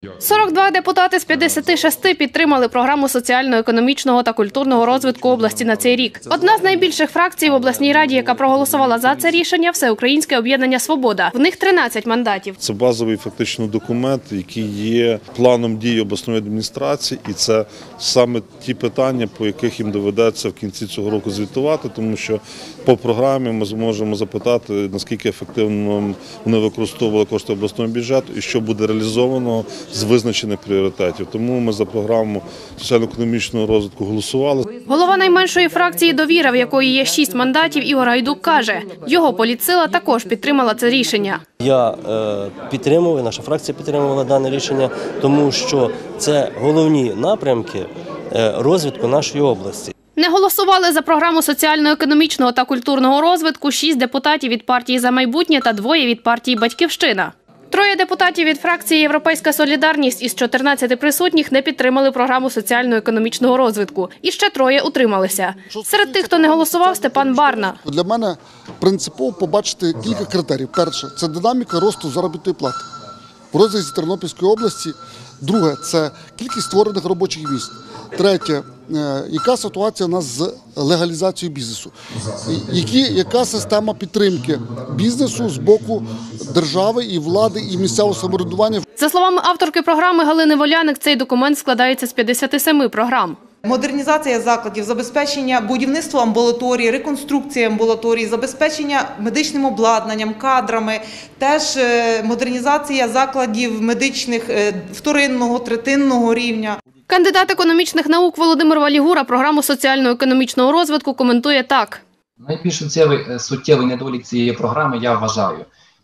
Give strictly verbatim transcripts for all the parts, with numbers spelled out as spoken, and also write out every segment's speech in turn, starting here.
сорок два депутати з п'ятдесяти шести підтримали програму соціально-економічного та культурного розвитку області на цей рік. Одна з найбільших фракцій в обласній раді, яка проголосувала за це рішення – Всеукраїнське об'єднання «Свобода». В них тринадцять мандатів. Це базовий фактично документ, який є планом дій обласної адміністрації, і це саме ті питання, по яких їм доведеться в кінці цього року звітувати, тому що по програмі ми зможемо запитати, наскільки ефективно вони використовували кошти обласного бюджету і що буде реалізовано з визначених пріоритетів. Тому ми за програму соціально-економічного розвитку голосували. Голова найменшої фракції «Довіра», в якої є шість мандатів, Ігор Гайдук каже, його політсила також підтримала це рішення. Я е, підтримував, і наша фракція підтримувала дане рішення, тому що це головні напрямки е, розвитку нашої області. Не голосували за програму соціально-економічного та культурного розвитку шість депутатів від партії «За майбутнє» та двоє від партії «Батьківщина». Троє депутатів від фракції «Європейська солідарність» із чотирнадцяти присутніх не підтримали програму соціально-економічного розвитку. І ще троє утрималися. Серед тих, хто не голосував, Степан Барна. Для мене принципово побачити кілька критеріїв. Перше – це динаміка росту заробітної плати в розрізі Тернопільської області. Друге – це кількість створених робочих місць. Третє – яка ситуація у нас з легалізацією бізнесу? Які, яка система підтримки бізнесу з боку держави і влади, і місцевого самоврядування? За словами авторки програми Галини Воляник, цей документ складається з п'ятдесяти семи програм. Модернізація закладів, забезпечення будівництва амбулаторії, реконструкція амбулаторії, забезпечення медичним обладнанням, кадрами, теж модернізація закладів медичних вторинного, третинного рівня. Кандидат економічних наук Володимир Валігура програму соціально-економічного розвитку коментує так. Найбільш суттєвий, суттєвий недолік цієї програми, я вважаю,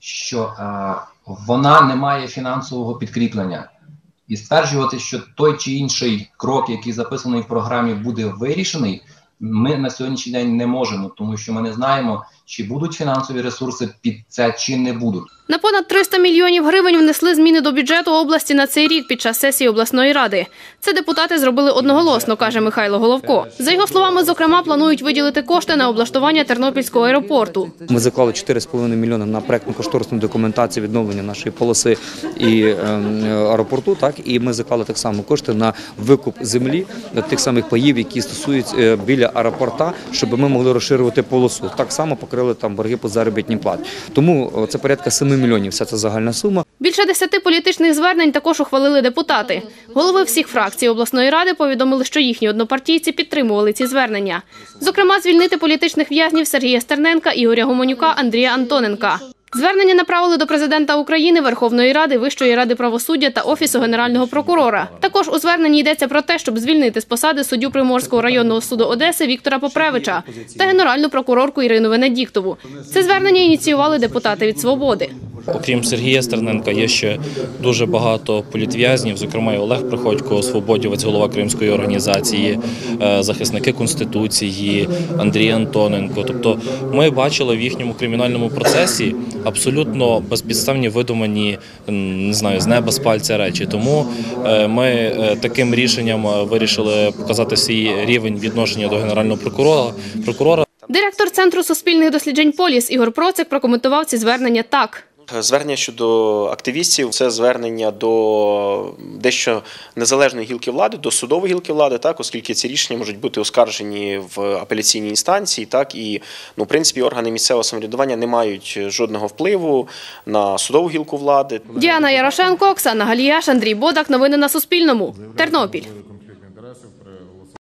що е, вона не має фінансового підкріплення. І стверджувати, що той чи інший крок, який записаний в програмі, буде вирішений, ми на сьогоднішній день не можемо, тому що ми не знаємо, чи будуть фінансові ресурси під це, чи не будуть. На понад триста мільйонів гривень внесли зміни до бюджету області на цей рік під час сесії обласної ради. Це депутати зробили одноголосно, каже Михайло Головко. За його словами, зокрема, планують виділити кошти на облаштування Тернопільського аеропорту. Ми заклали чотири з половиною мільйони на проєктно-кошторисну документацію відновлення нашої полоси і е, аеропорту. Так, і ми заклали так само кошти на викуп землі, тих самих паїв, які стосуються е, біля аеропорта, щоб ми могли розширювати полосу. Так само покрили там борги по заробітній платі. Тому це порядка семи мільйонів, вся ця загальна сума. Більше десяти політичних звернень також ухвалили депутати. Голови всіх фракцій обласної ради повідомили, що їхні однопартійці підтримували ці звернення. Зокрема, звільнити політичних в'язнів Сергія Стерненка, Ігоря Гуменюка, Андрія Антоненка. Звернення направили до президента України, Верховної Ради, Вищої ради правосуддя та Офісу Генерального прокурора. Також у зверненні йдеться про те, щоб звільнити з посади суддю Приморського районного суду Одеси Віктора Попревича та генеральну прокурорку Ірину Венедіктову. Це звернення ініціювали депутати від «Свободи». Окрім Сергія Стерненка, є ще дуже багато політв'язнів, зокрема і Олег Приходько, свободівець, голова Кримської організації, захисники Конституції, Андрій Антоненко. Тобто ми бачили в їхньому кримінальному процесі абсолютно безпідставні видумані, не знаю, з неба з пальця речі. Тому ми таким рішенням вирішили показати свій рівень відношення до генерального прокурора. прокурора. Директор Центру суспільних досліджень «Поліс» Ігор Процик прокоментував ці звернення так. Звернення щодо активістів – це звернення до дещо незалежної гілки влади, до судової гілки влади, так, оскільки ці рішення можуть бути оскаржені в апеляційній інстанції, так, і, ну, в принципі, органи місцевого самоврядування не мають жодного впливу на судову гілку влади. Діана Ярошенко, Оксана Галіяш, Андрій Бодак. Новини на Суспільному. Тернопіль.